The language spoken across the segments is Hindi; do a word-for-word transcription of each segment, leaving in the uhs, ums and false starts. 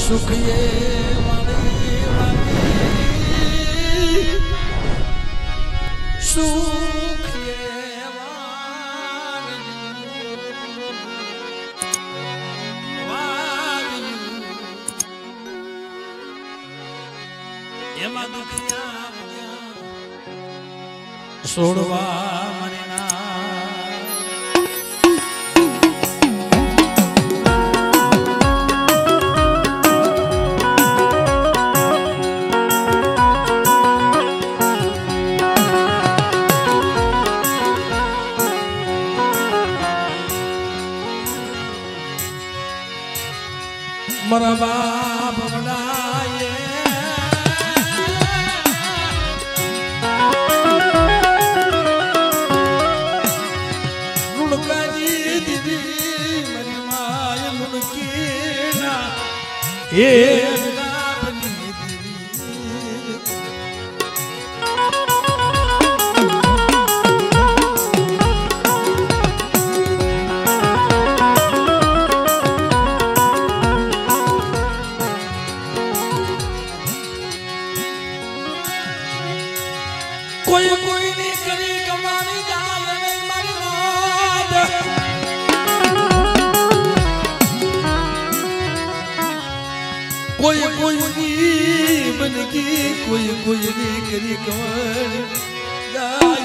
सुख ये वाली वाली सुख ये वाली एमा दुखिया सोड़वा मरना मरा बाप बनाए रुड़का जी दीदी मरी माया लुड़की ना ये कोई कोई नहीं करी कमानी जाल में मरवाद कोई कोई नहीं बन की कोई कोई नहीं करी कमानी जाल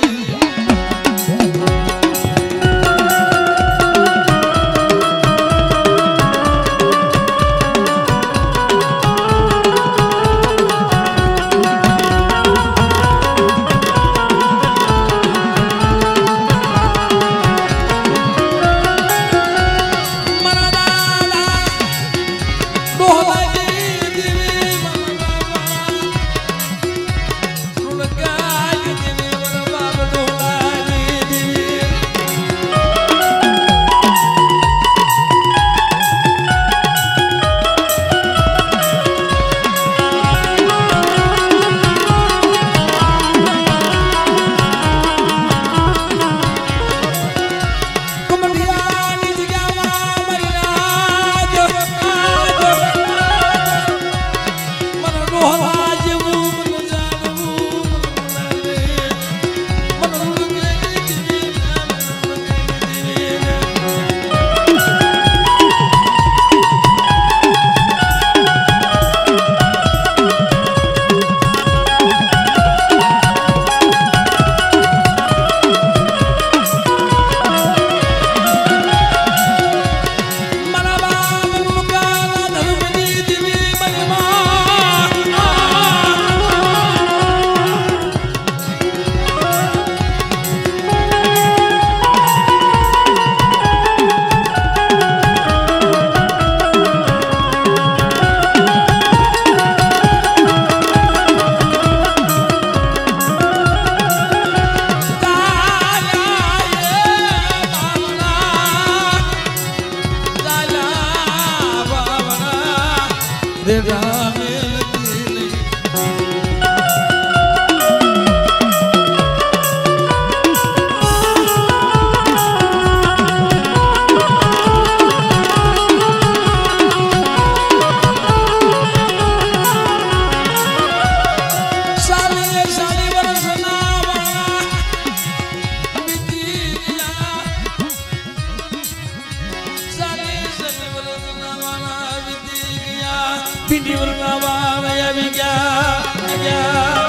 पिंडी वरनावा मैं भी क्या क्या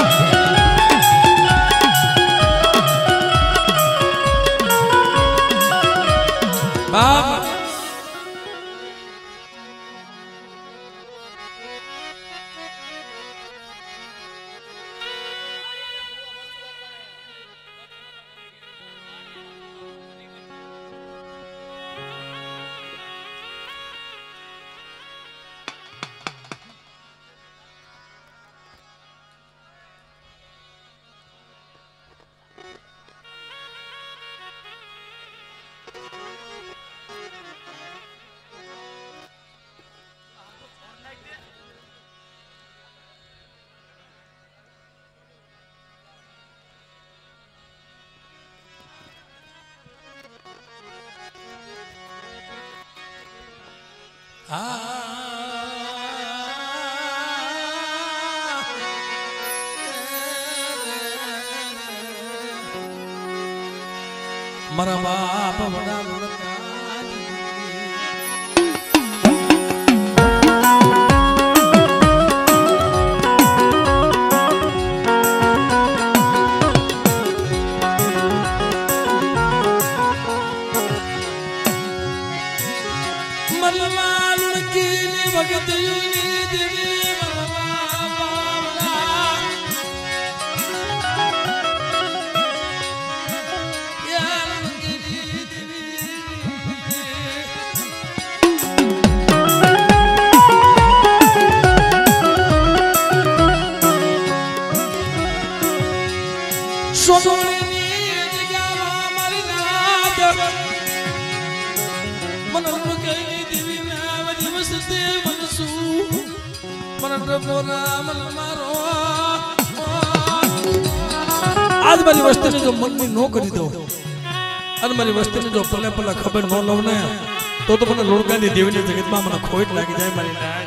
बाप Ah મારા બાપ વડા લુણકા મરવા લુણકી ની વખત યુની દેવી आज मारी वस्ती ने जो मन में नो करी दो आज मारी वस्ती ने जो पल्ले पल्ला खबर नो लो ने तो तो મને લોણકાની દેવીની જગતમાં મને ખોટ લાગી જાય મારી લાજ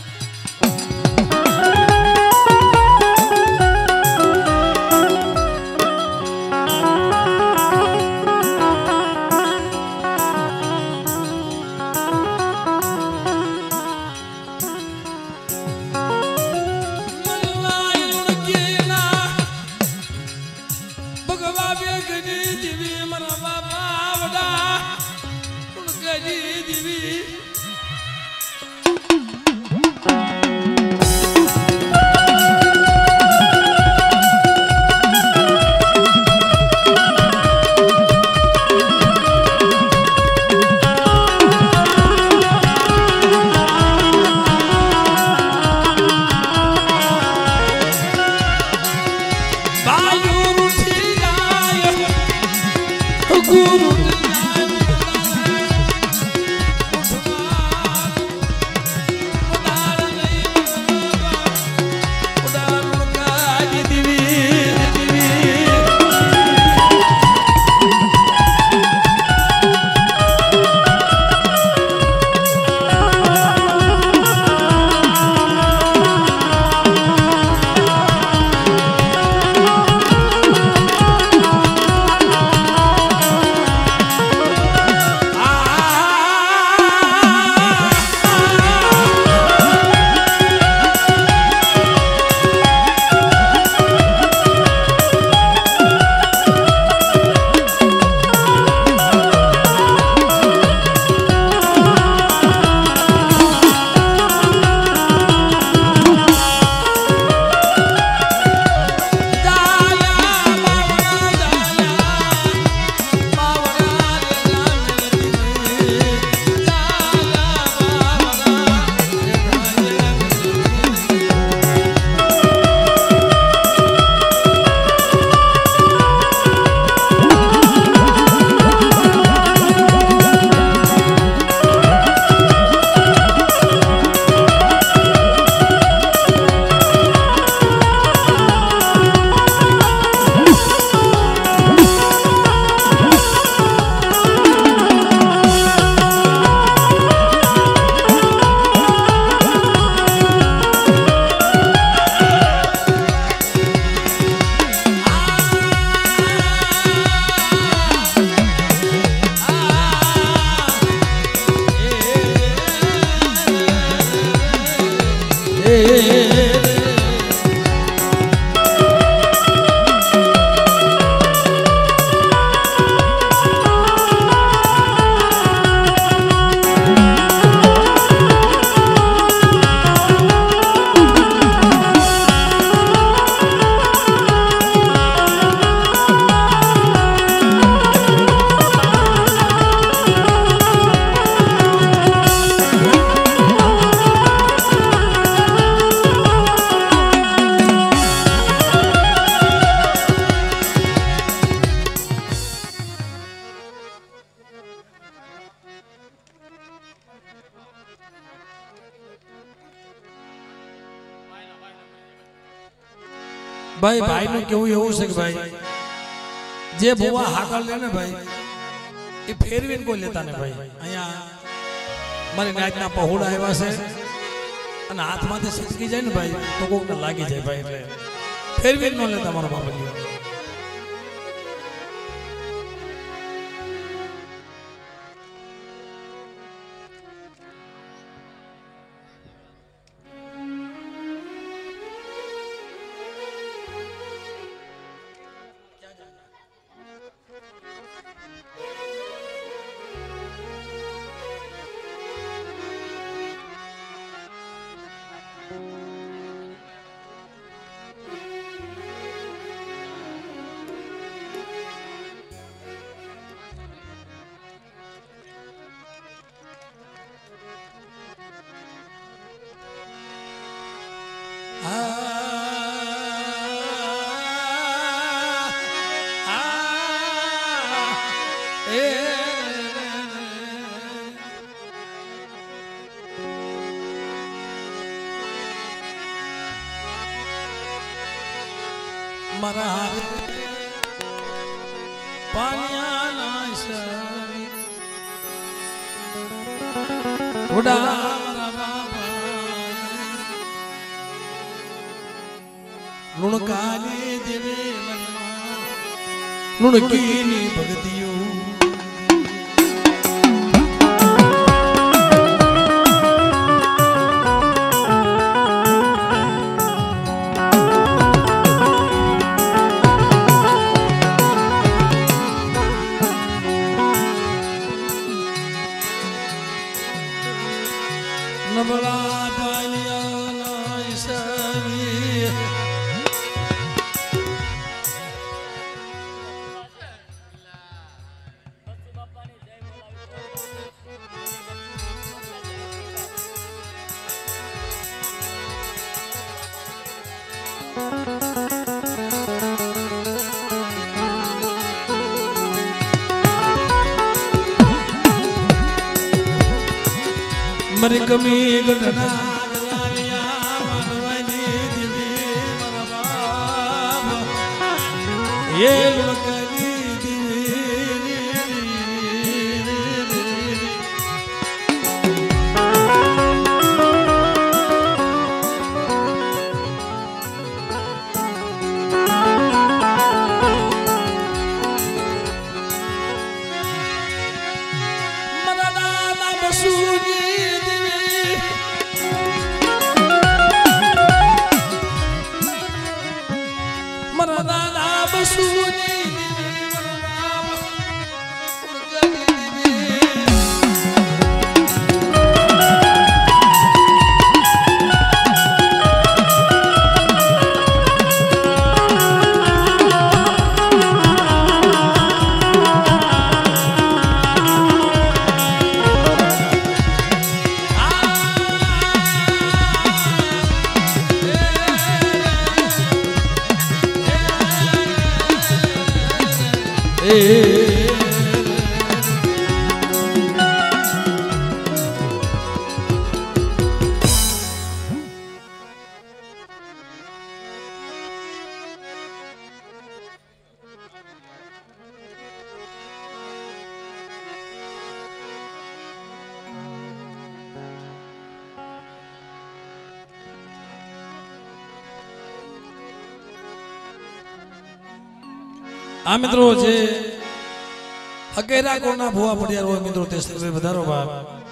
भाई भाई नु केवू એવું છે કે ભાઈ જે ભુવા હાકલ લે ને ભાઈ એ ફેરવીને કોઈ લેતા ને ભાઈ અહીંયા મારી નાચના પહોળા આવ્યા છે અને હાથમાંથી સટકી જાય ને ભાઈ તો કોકને લાગી જાય ભાઈ એટલે ફેરવીને ન લેતા મારો બાપલિયો मरार पानियाना सरी उड़ा नुणकाने देवे मनमा नुणकीनी भगतियो नबला पानियाना सरी मर कमी घटना गलालिया मनवनी दिवी मरबाब ये लुकनी दिवी मरना बसूनी मरदाना बसूनी आ मित्रों जे अकेरा कोना भुआ पड़िया रो मित्रों ते सर्वे बधारो बाप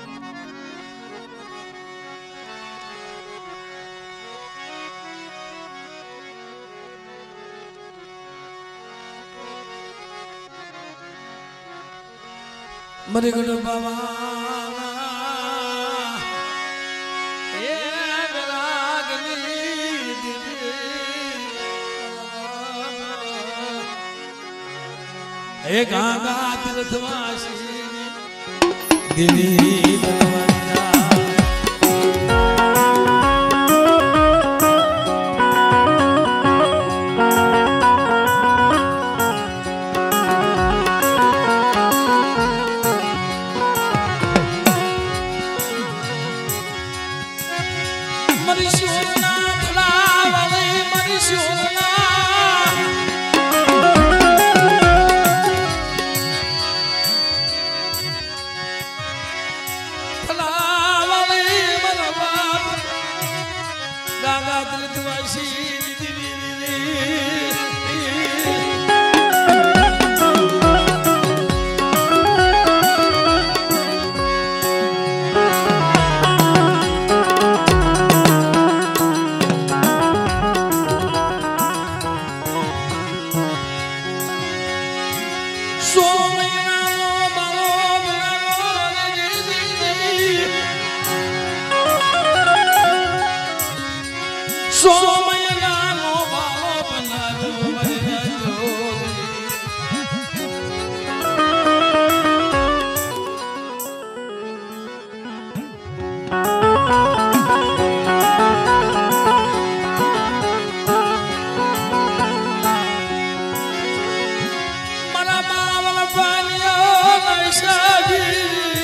मरे गण बाबा ए रागनी ए गंगा तीर्थवासी दिवी बनवनिया मरी सोना थलावले मरी सोना સોમયનાનો બાળો બનાવ્યો મૈયા જોગી મારા બાવળ પાલ્યો નૈસાજી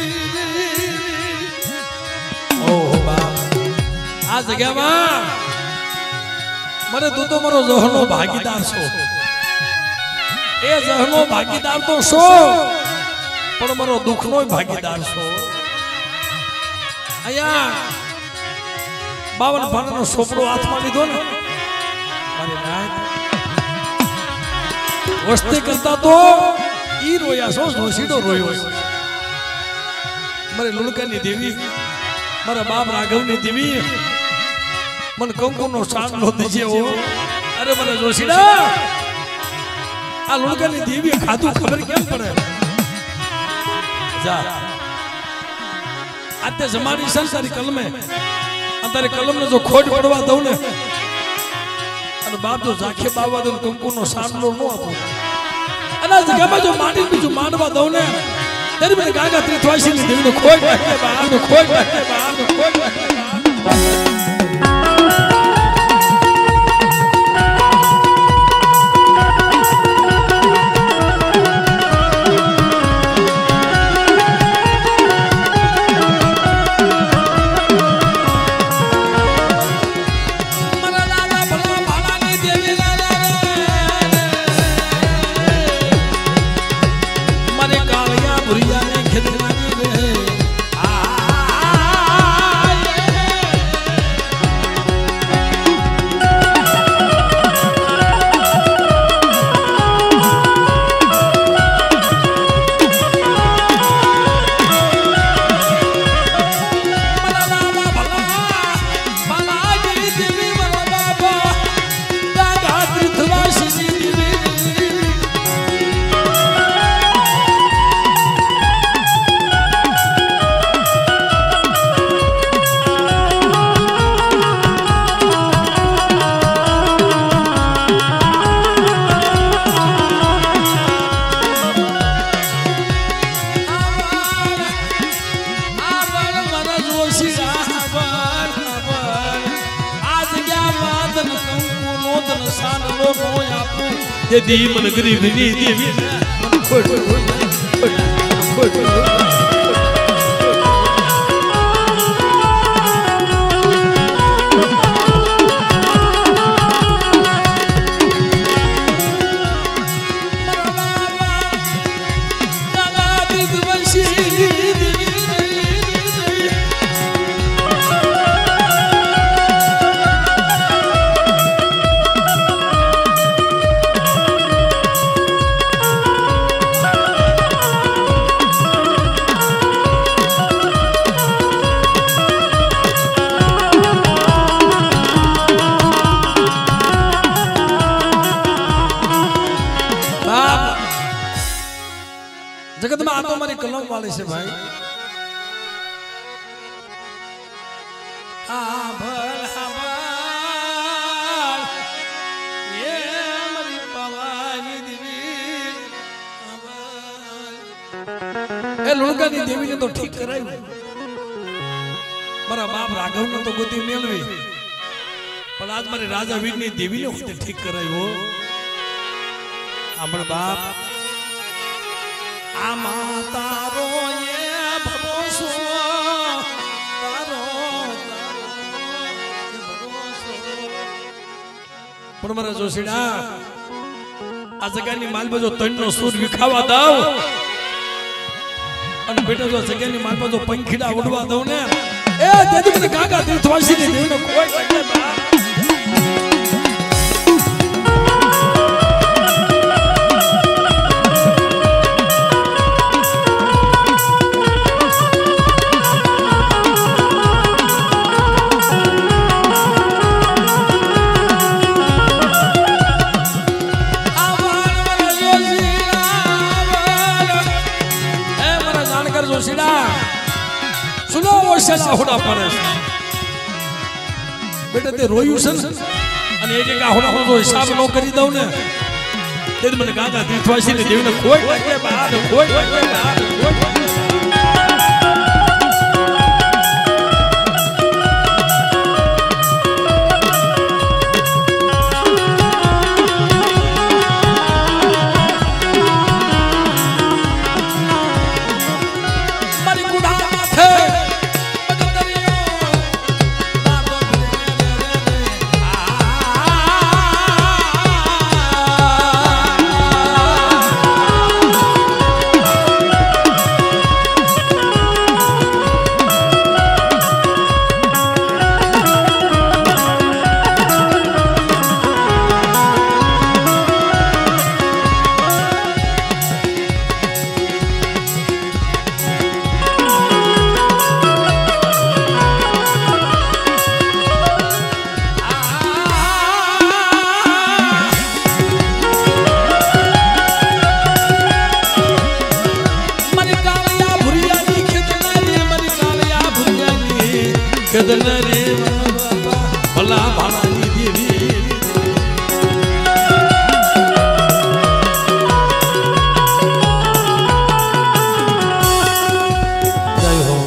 ઓહ બાપ આ જગ્યામાં મને તું તો મારો જહનો ભાગીદાર છો એ જહનો ભાગીદાર તો છો પણ મારો દુઃખનો ભાગીદાર છો અહીંયા બાવન ભાણનો સોપડો હાથમાં લીધો ને મારી નાક વસ્તી કરતા તો ઈ રોયા છો જોશીડો રોયો મારી લુણકાની દેવી મારા બાપ રાઘવની દેવી मन कंकु नो शान लो दीजिए वो अरे मन जोशीडा आ लुणका ने देवी खादू खबर केम पड़े जा आते जमानी सन सारी कलम है अंदर कलम ने जो खोज पड़वा दऊ ने अने बाप जो जाखे बावा दो कंकु नो शान लो नो आपो अना जगह में जो माटी में जो मानवा दऊ ने तेरे में गागा त्रिथवासी ने देवी ने खोज रखे बाहर ने खोज रखे बाहर ने खोज रखे बाहर ये दी मन गरीब नी देवी मन खोट खोट खोट जगत में आतो हमारी कलम वाले से भाई आभर आभर ये हमारी पवानी देवी आभर ए लुणका नी देवी ने तो ठीक कराई मारा बाप राघव ने तो गोती मेलवी पर आज मारे राजा वीर ने देवी ने होते ठीक कराई वो हमारा बाप आमा तारो ये भरोसो तारो तारो भरोसो पण मारा जोशीडा आ जगानी मालबा जो तणनो सूर विखावा दाव अन बेटा जो जगानी मालबा जो पंखीडा उडवा दव ने ए देदी ने गागा तीर्थवासी ने देवी ने कोई सके बा सुनो वो शला होड़ा पड़े બેટા તે રોયું છે ને અને એક એક આહોડા તો હિસાબ નો કરી દઉં ને તે મને ગાગા દીઠવાસી ને દેવને કોઈ લાગે બહાર કોઈ લાગે બહાર કોઈ ભલા ભાણાની દેવી જય હો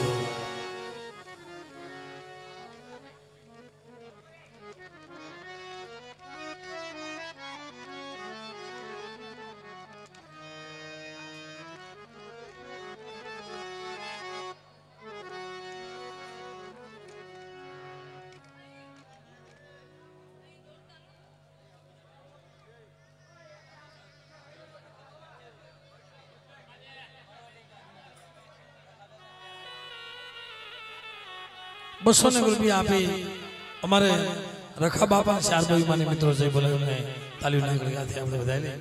बसो ने रुपया आपी हमारे रखा बापा चार भाई माने मित्रों से बोले उन्हें ताली उन्हें कर गया थे हमने बताया ले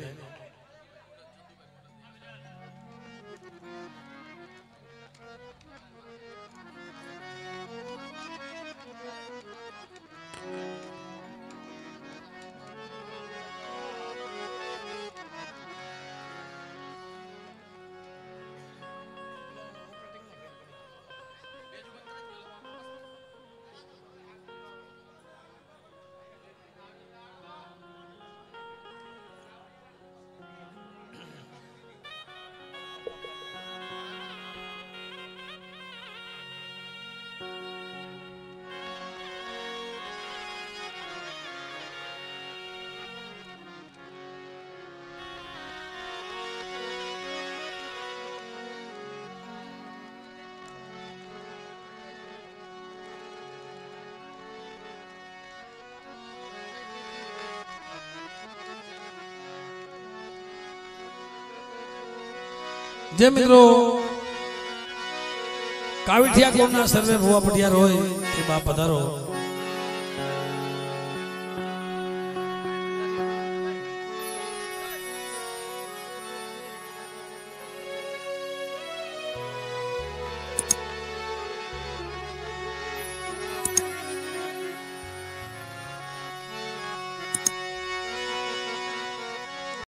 जे मित्रों काविठिया कोना सर्वे भुआ पटियार होय ते बाप पधारो।